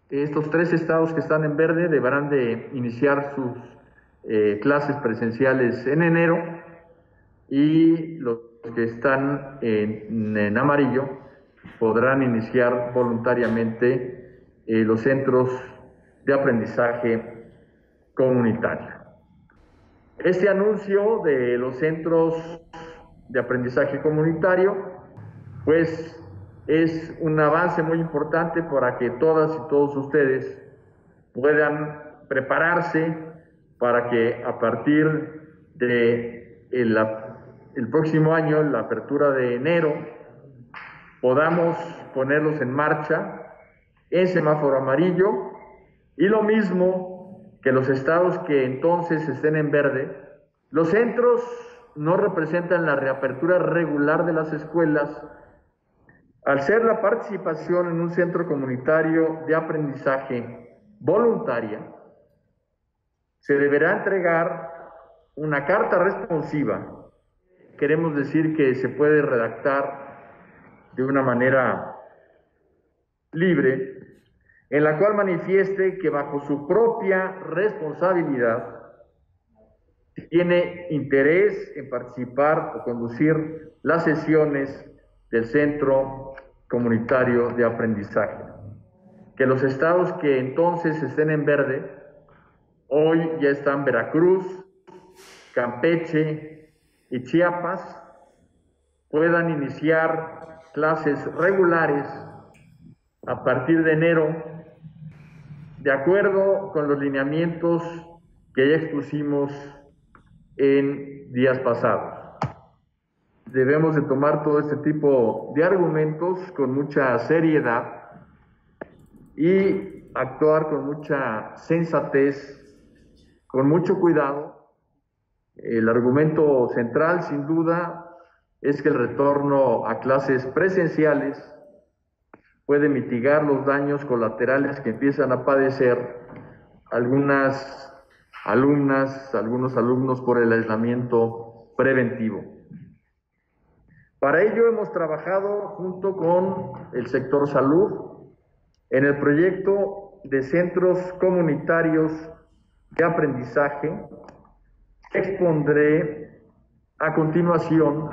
Estos 3 estados que están en verde deberán de iniciar sus clases presenciales en enero, y los que están en amarillo podrán iniciar voluntariamente los centros de aprendizaje comunitario. Este anuncio de los centros de aprendizaje comunitario, pues es un avance muy importante para que todas y todos ustedes puedan prepararse para que a partir de el próximo año, la apertura de enero, podamos ponerlos en marcha en semáforo amarillo, y lo mismo que los estados que entonces estén en verde. Los centros no representan la reapertura regular de las escuelas. Al ser la participación en un centro comunitario de aprendizaje voluntaria, se deberá entregar una carta responsiva. Queremos decir que se puede redactar de una manera libre, en la cual manifieste que bajo su propia responsabilidad tiene interés en participar o conducir las sesiones del Centro Comunitario de Aprendizaje. Que los estados que entonces estén en verde, hoy ya están Veracruz, Campeche y Chiapas, puedan iniciar clases regulares a partir de enero, de acuerdo con los lineamientos que ya expusimos en días pasados. Debemos de tomar todo este tipo de argumentos con mucha seriedad y actuar con mucha sensatez, con mucho cuidado. El argumento central, sin duda, es que el retorno a clases presenciales puede mitigar los daños colaterales que empiezan a padecer algunas alumnas, algunos alumnos por el aislamiento preventivo. Para ello hemos trabajado junto con el sector salud en el proyecto de centros comunitarios de aprendizaje que expondré a continuación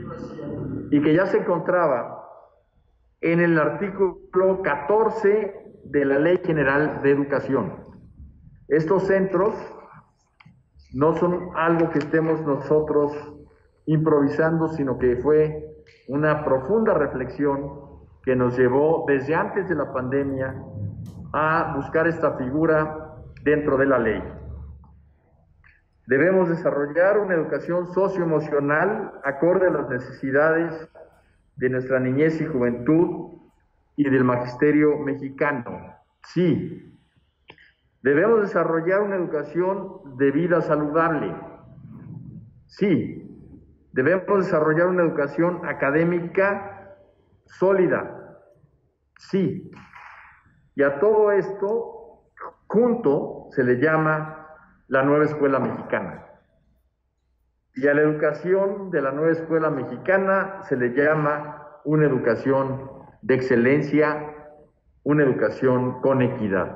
y que ya se encontraba en el artículo 14 de la Ley General de Educación. Estos centros no son algo que estemos nosotros improvisando, sino que fue una profunda reflexión que nos llevó desde antes de la pandemia a buscar esta figura dentro de la ley. Debemos desarrollar una educación socioemocional acorde a las necesidades de nuestra niñez y juventud y del magisterio mexicano. Sí. Debemos desarrollar una educación de vida saludable. Sí. Debemos desarrollar una educación académica sólida. Sí. Y a todo esto, junto, se le llama la nueva escuela mexicana. Y a la educación de la nueva escuela mexicana se le llama una educación de excelencia, una educación con equidad.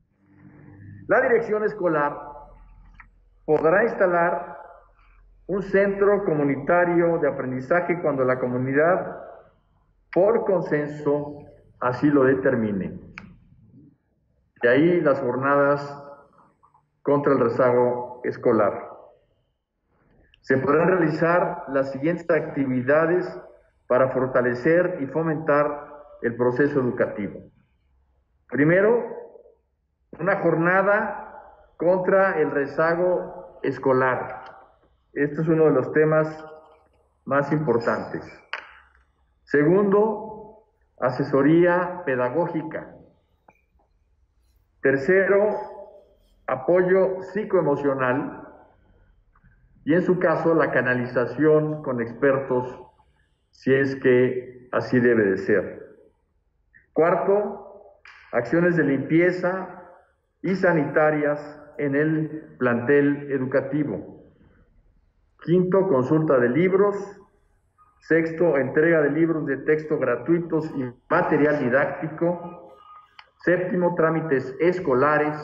La dirección escolar podrá instalar un centro comunitario de aprendizaje cuando la comunidad, por consenso, así lo determine. De ahí las jornadas contra el rezago escolar. Se podrán realizar las siguientes actividades para fortalecer y fomentar el proceso educativo. Primero, una jornada contra el rezago escolar. Este es uno de los temas más importantes. Segundo, asesoría pedagógica. Tercero, apoyo psicoemocional y en su caso la canalización con expertos si es que así debe de ser. Cuarto, acciones de limpieza y sanitarias en el plantel educativo. Quinto, consulta de libros. Sexto, entrega de libros de texto gratuitos y material didáctico. Séptimo, trámites escolares.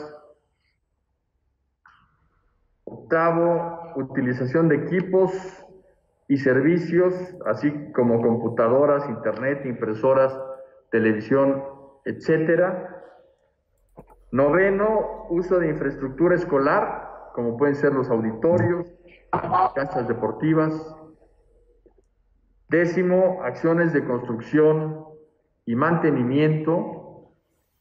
Octavo, utilización de equipos y servicios, así como computadoras, internet, impresoras, televisión, etcétera. Noveno, uso de infraestructura escolar, como pueden ser los auditorios, canchas deportivas. Décimo, acciones de construcción y mantenimiento.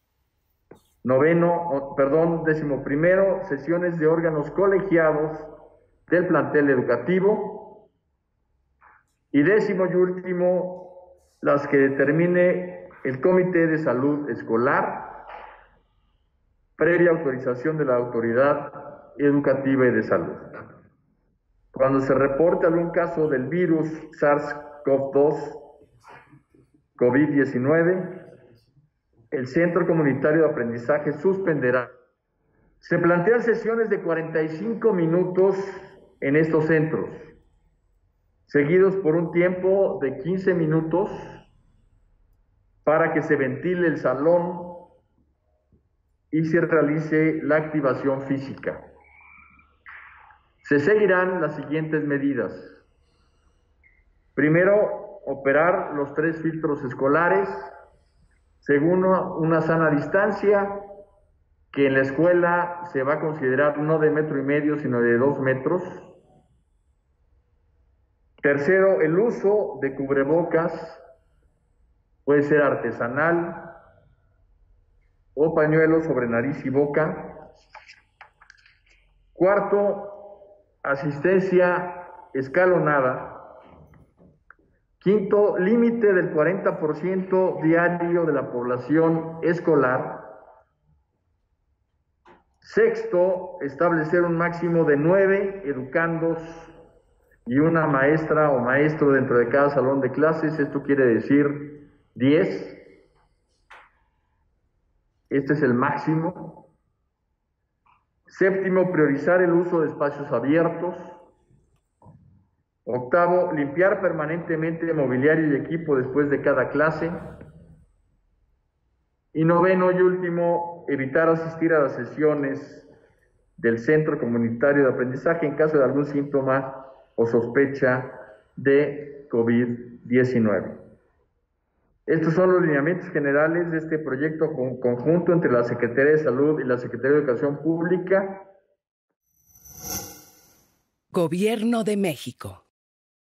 Décimo primero, sesiones de órganos colegiados del plantel educativo. Y décimo y último, las que determine el Comité de Salud Escolar, previa autorización de la autoridad educativa y de salud. Cuando se reporte algún caso del virus SARS-CoV-2, COVID-19, el Centro Comunitario de Aprendizaje suspenderá. Se plantean sesiones de 45 minutos en estos centros, seguidos por un tiempo de 15 minutos para que se ventile el salón y se realice la activación física. Se seguirán las siguientes medidas. Primero, operar los 3 filtros escolares. Segundo, una sana distancia, que en la escuela se va a considerar no de 1,5 metros, sino de 2 metros. Tercero, el uso de cubrebocas, puede ser artesanal o pañuelo sobre nariz y boca. Cuarto, asistencia escalonada. Quinto, límite del 40% diario de la población escolar. Sexto, establecer un máximo de 9 educandos y una maestra o maestro dentro de cada salón de clases. Esto quiere decir 10. Este es el máximo. Séptimo, priorizar el uso de espacios abiertos. Octavo, limpiar permanentemente mobiliario y equipo después de cada clase. Y noveno y último, evitar asistir a las sesiones del Centro Comunitario de Aprendizaje en caso de algún síntoma o sospecha de COVID-19. Estos son los lineamientos generales de este proyecto conjunto entre la Secretaría de Salud y la Secretaría de Educación Pública. Gobierno de México.